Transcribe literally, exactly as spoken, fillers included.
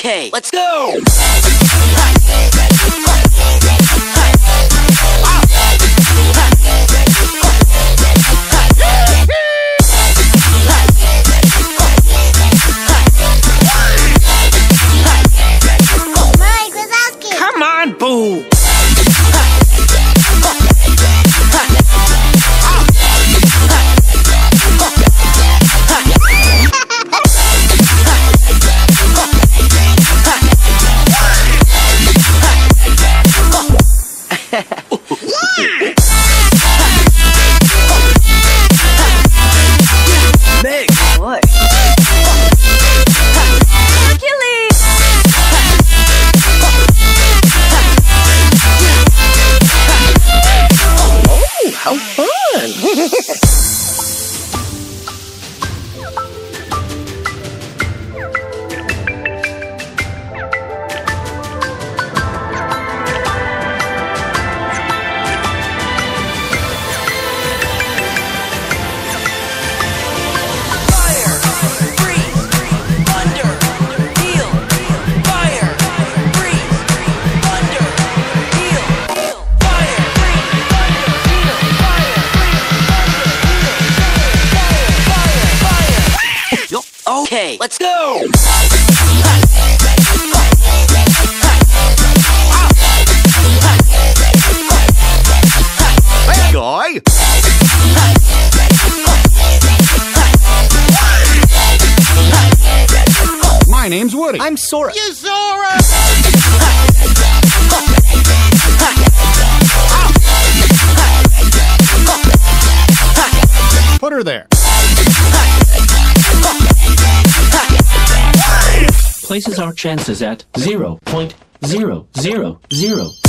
Okay, let's go! Come on, Boo! Meg! What? Hercules! Oh, how fun! Okay, let's go! Hey, guy! My name's Woody. I'm Sora. You Sora! Put her there. Places our chances at zero point zero zero zero